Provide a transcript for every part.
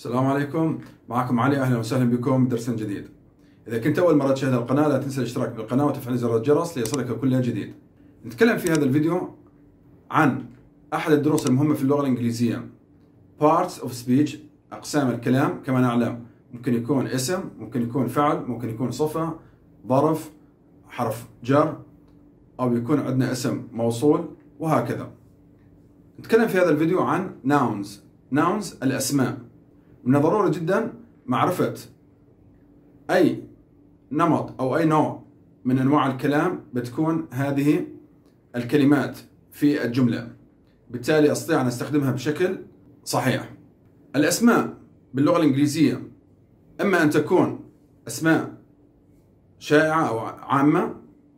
السلام عليكم، معكم علي. اهلا وسهلا بكم بدرس جديد. اذا كنت اول مره تشاهد القناه لا تنسى الاشتراك بالقناه وتفعيل زر الجرس ليصلك كل جديد. نتكلم في هذا الفيديو عن احد الدروس المهمه في اللغه الانجليزيه، parts of speech، اقسام الكلام. كما نعلم ممكن يكون اسم، ممكن يكون فعل، ممكن يكون صفه، ظرف، حرف جر، او يكون عندنا اسم موصول وهكذا. نتكلم في هذا الفيديو عن nouns الاسماء. من الضروري جدا معرفة أي نمط أو أي نوع من أنواع الكلام بتكون هذه الكلمات في الجملة، بالتالي أستطيع أن أستخدمها بشكل صحيح. الأسماء باللغة الإنجليزية إما أن تكون أسماء شائعة أو عامة،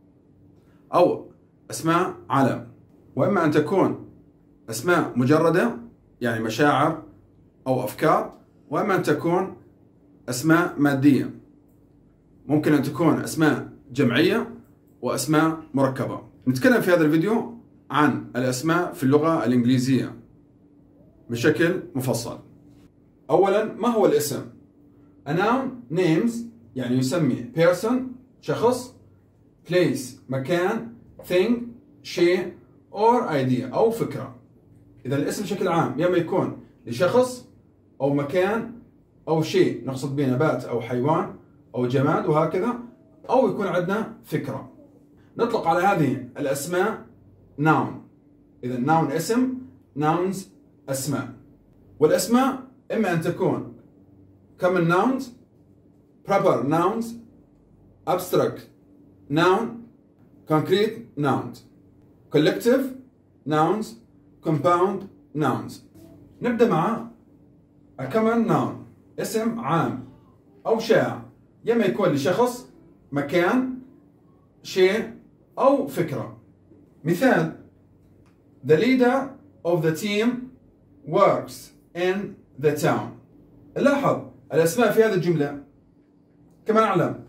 أو أسماء علم، وإما أن تكون أسماء مجردة يعني مشاعر أو أفكار، وإما أن تكون أسماء مادية. ممكن أن تكون أسماء جمعية وأسماء مركبة. نتكلم في هذا الفيديو عن الأسماء في اللغة الإنجليزية بشكل مفصل. أولا، ما هو الاسم؟ A noun names يعني يسمي person شخص، place مكان، thing شيء، or idea أو فكرة. إذا الاسم بشكل عام يا إما يكون لشخص أو مكان أو شيء نقصد به نبات أو حيوان أو جماد وهكذا، أو يكون عندنا فكرة. نطلق على هذه الأسماء noun. إذا noun اسم، nouns أسماء. والأسماء إما أن تكون common nouns، proper nouns، abstract noun، concrete nouns، collective nouns، compound nouns. نبدأ مع a common noun، اسم عام أو شائع، يما يكون لشخص، مكان، شيء أو فكرة. مثال: The leader of the team works in the town. لاحظ الأسماء في هذه الجملة كما نعلم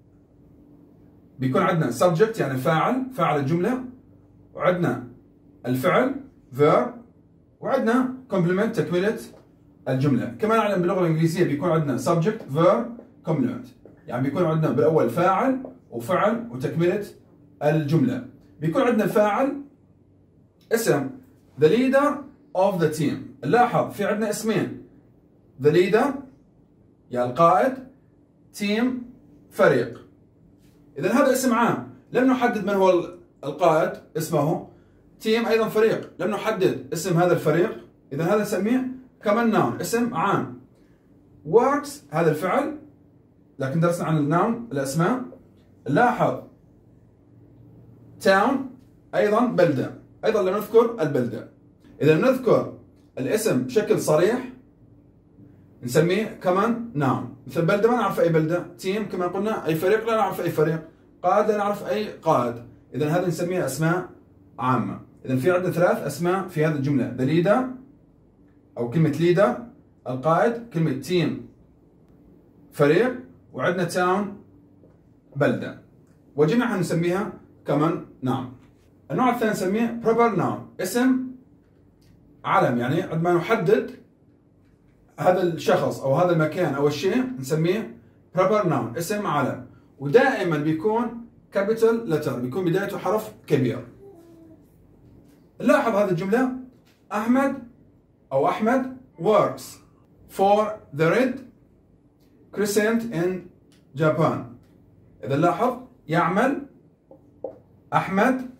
بيكون عندنا subject يعني فاعل الجملة، وعندنا الفعل verb، وعندنا complement تكملة الجملة. كما نعلم باللغة الإنجليزية بيكون عندنا subject verb complement، يعني بيكون عندنا بالأول فاعل وفعل وتكملة الجملة. بيكون عندنا الفاعل اسم the leader of the team. لاحظ في عندنا اسمين، the leader يعني القائد، team فريق. إذا هذا اسم عام لم نحدد من هو القائد اسمه، team أيضا فريق لم نحدد اسم هذا الفريق، إذا هذا نسميه common noun اسم عام. works هذا الفعل، لكن درسنا عن الناون الأسماء. لاحظ town أيضا بلدة، أيضا لم نذكر البلدة. إذا نذكر الاسم بشكل صريح نسميه common noun. مثل بلدة ما نعرف أي بلدة، team كما قلنا أي فريق لا نعرف أي فريق، قائد لا نعرف أي قائد. إذا هذا نسميه أسماء عامة. إذا في عندنا ثلاث أسماء في هذه الجملة: the leader أو كلمة leader القائد، كلمة team فريق، وعندنا town بلدة، وجميعها نسميها common noun. النوع الثاني نسميه proper noun، اسم علم، يعني عندما نحدد هذا الشخص أو هذا المكان أو الشيء نسميه proper noun اسم علم، ودائما بيكون capital letter، بيكون بدايته حرف كبير. لاحظ هذه الجملة: أحمد works for the Red Crescent in Japan. إذا لاحظ يعمل أحمد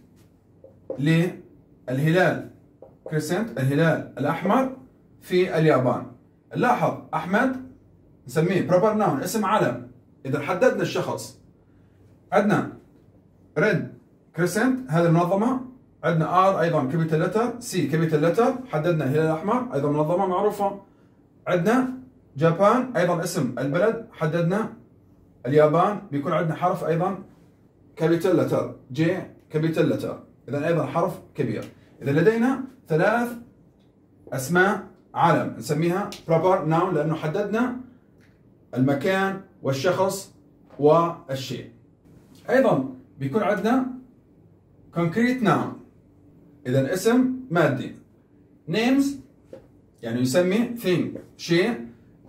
للهلال crescent الهلال الأحمر في اليابان. لاحظ أحمد نسميه proper noun اسم علم. إذا حددنا الشخص عندنا Red Crescent هذه المنظمة، عندنا R أيضا كابيتال لتر، C كابيتال لتر، حددنا الهلال الأحمر أيضا منظمة معروفة. عندنا جابان أيضا اسم البلد، حددنا اليابان، بيكون عندنا حرف أيضا كابيتال لتر J كابيتال لتر، إذا أيضا حرف كبير. إذا لدينا ثلاث أسماء علم نسميها proper noun لأنه حددنا المكان والشخص والشيء. أيضا بيكون عندنا concrete noun، إذا اسم مادي. names يعني يسمي thing شيء،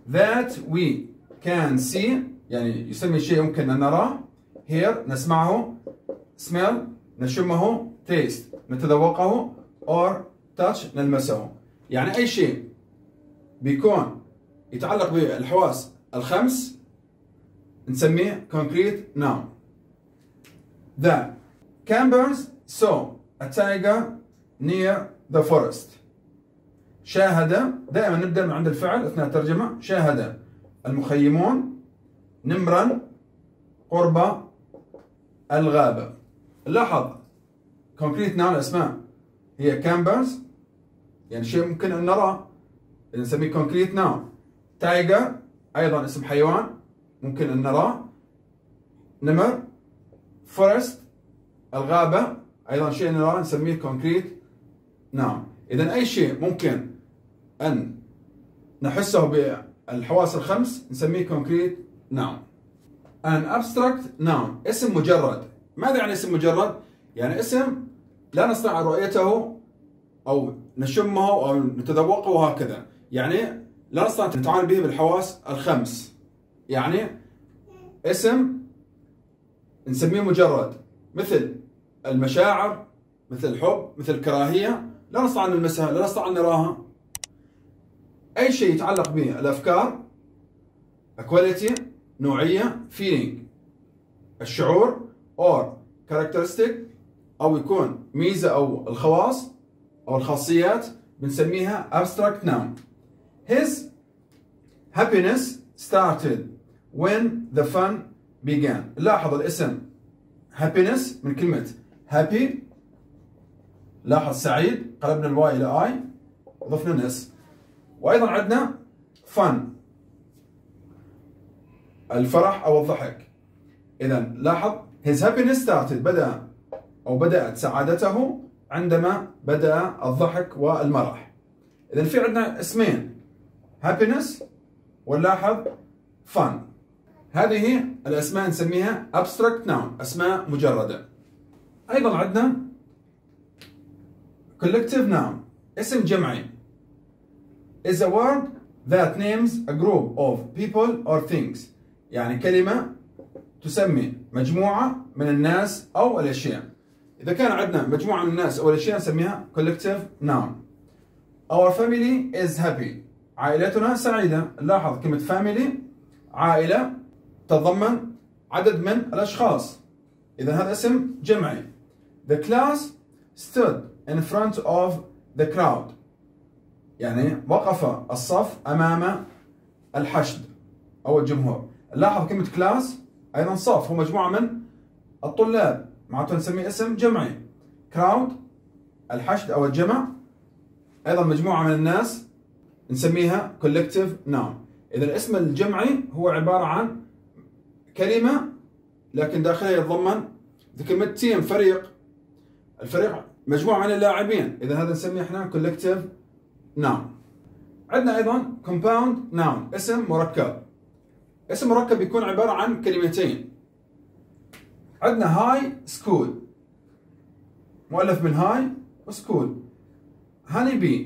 that we can see يعني يسمي شيء يمكن أن نراه. hear نسمعه. smell نشمه. taste نتذوقه. or touch نلمسه. يعني أي شيء بيكون يتعلق بالحواس الخمس نسميه concrete noun. The campers saw a tiger near the forest. شاهد، دائما نبدأ من عند الفعل أثناء الترجمة. شاهد المخيمون نمرا قرب الغابة. لاحظ concrete noun الأسماء هي campers يعني شيء ممكن أن نراه نسميه concrete noun. tiger أيضا اسم حيوان ممكن أن نراه. نمر forest الغابة أيضا شيء نراه نسميه concrete noun. إذا أي شيء ممكن أن نحسه بالحواس الخمس نسميه concrete noun. An abstract noun اسم مجرد. ماذا يعني اسم مجرد؟ يعني اسم لا نستطيع رؤيته أو نشمه أو نتذوقه وهكذا. يعني لا نستطيع أن نتعامل به بالحواس الخمس. يعني اسم نسميه مجرد مثل المشاعر، مثل الحب، مثل الكراهية، لا نستطيع أن نلمسها، لا نستطيع أن نراها. أي شيء يتعلق به الأفكار quality نوعية feeling الشعور or characteristic أو يكون ميزة أو الخواص أو الخاصيات بنسميها abstract noun. His happiness started when the fun began. لاحظ الاسم happiness من كلمة happy. لاحظ سعيد قلبنا الواي إلى I وضفنا نس. وأيضا عندنا fun الفرح أو الضحك. إذا لاحظ his happiness started بدأت سعادته عندما بدأ الضحك والمرح. إذا في عندنا اسمين happiness ونلاحظ fun. هذه الأسماء نسميها abstract noun أسماء مجردة. أيضا عندنا collective noun اسم جمعي is a word that names a group of people or things. يعني كلمة تسمي مجموعة من الناس أو الأشياء. إذا كان عندنا مجموعة من الناس أو الأشياء نسميها collective noun. Our family is happy. عائلتنا سعيدة. لاحظ كلمة family عائلة تتضمن عدد من الأشخاص. إذا هذا اسم جمعي. The class stood in front of the crowd. يعني وقف الصف أمام الحشد أو الجمهور. لاحظ كلمة class أيضا صف هو مجموعة من الطلاب معناته نسميه اسم جمعي. crowd الحشد أو الجمع أيضا مجموعة من الناس نسميها collective noun. إذا الاسم الجمعي هو عبارة عن كلمة لكن داخلها يتضمن كلمة team فريق. الفريق مجموعة من اللاعبين. إذا هذا نسميه احنا collective noun. عندنا أيضا compound noun اسم مركب. اسم مركب يكون عبارة عن كلمتين. عندنا high school مؤلف من high وسكول. honeybee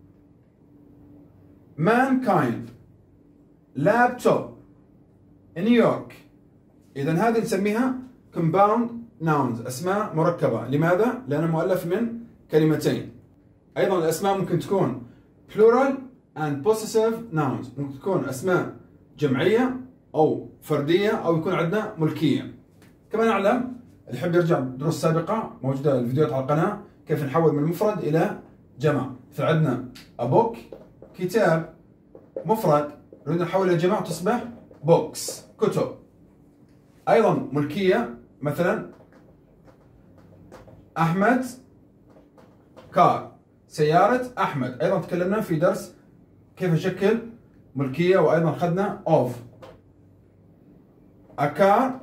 mankind laptop نيويورك. إذا هذه نسميها compound nouns أسماء مركبة. لماذا؟ لأنه مؤلف من كلمتين. أيضا الأسماء ممكن تكون plural and possessive nouns. ممكن تكون أسماء جمعية أو فردية أو يكون عندنا ملكية. كما نعلم اللي يحب يرجع دروس سابقة موجودة الفيديوهات على القناة كيف نحول من مفرد إلى جمع. فعندنا a book كتاب مفرد نريد نحول إلى جمع تصبح books كتب. أيضا ملكية مثلا أحمد كار سيارة أحمد. أيضا تكلمنا في درس كيف نشكل ملكية وأيضا أخذنا of a car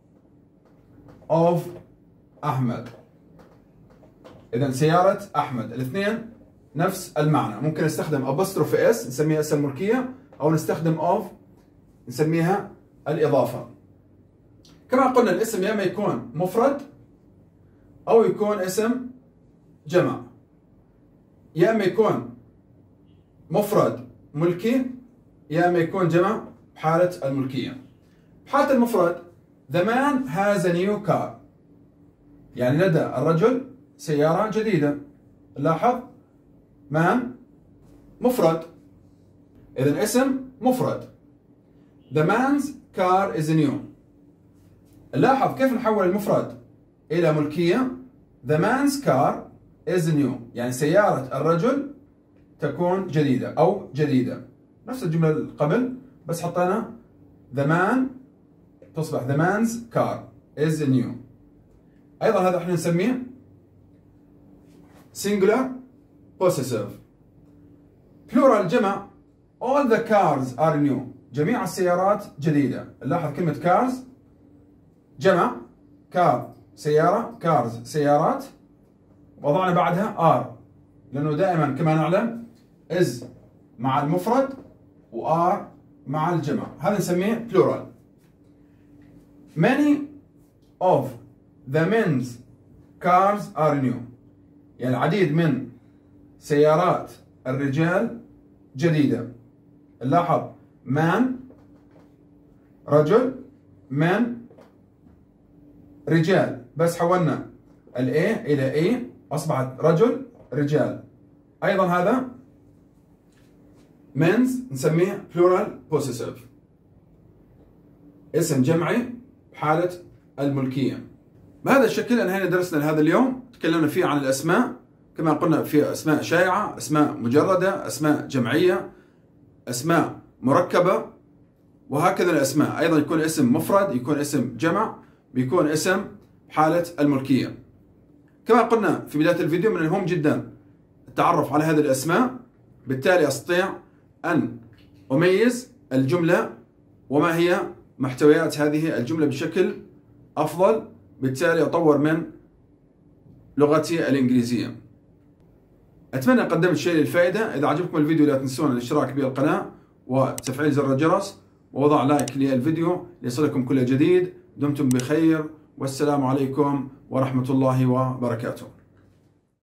of أحمد. إذا سيارة أحمد الاثنين نفس المعنى. ممكن نستخدم apostrophe s نسميها اسم ملكية أو نستخدم of نسميها الإضافة. كما قلنا الاسم يا إما يكون مفرد أو يكون اسم جمع. يا إما يكون مفرد ملكي يا اما يكون جمع بحالة الملكية. بحالة المفرد the man has a new car، يعني لدى الرجل سيارة جديدة. لاحظ man مفرد، إذن اسم مفرد. the man's car is new. لاحظ كيف نحول المفرد إلى ملكية. the man's car is new، يعني سيارة الرجل تكون جديدة أو جديدة. نفس الجملة اللي قبل بس حطينا the man تصبح the man's car is new. أيضا هذا احنا نسميه singular possessive. plural جمع all the cars are new، جميع السيارات جديدة. نلاحظ كلمة cars جمع، car سيارة، cars سيارات، وضعنا بعدها are، لأنه دائما كما نعلم is مع المفرد و are مع الجمع، هذا نسميه plural. many of the men's cars are new، يعني العديد من سيارات الرجال جديدة. نلاحظ man رجل، men رجال، بس حولنا ال A إلى A أصبحت رجل رجال. أيضا هذا men's نسميه plural possessive، اسم جمعي بحالة الملكية. بهذا الشكل انهينا درسنا لهذا اليوم. تكلمنا فيه عن الأسماء، كما قلنا في أسماء شائعة، أسماء مجردة، أسماء جمعية، أسماء مركبة، وهكذا الأسماء. أيضا يكون اسم مفرد، يكون اسم جمع، بيكون اسم حالة الملكية. كما قلنا في بداية الفيديو من المهم جدا التعرف على هذه الأسماء، بالتالي أستطيع أن أميز الجملة وما هي محتويات هذه الجملة بشكل أفضل، بالتالي أطور من لغتي الإنجليزية. أتمنى قدمت شيء للفائدة. إذا عجبكم الفيديو لا تنسون الاشتراك بالقناة وتفعيل زر الجرس ووضع لايك للفيديو ليصلكم كل جديد. دمتم بخير، والسلام عليكم ورحمة الله وبركاته.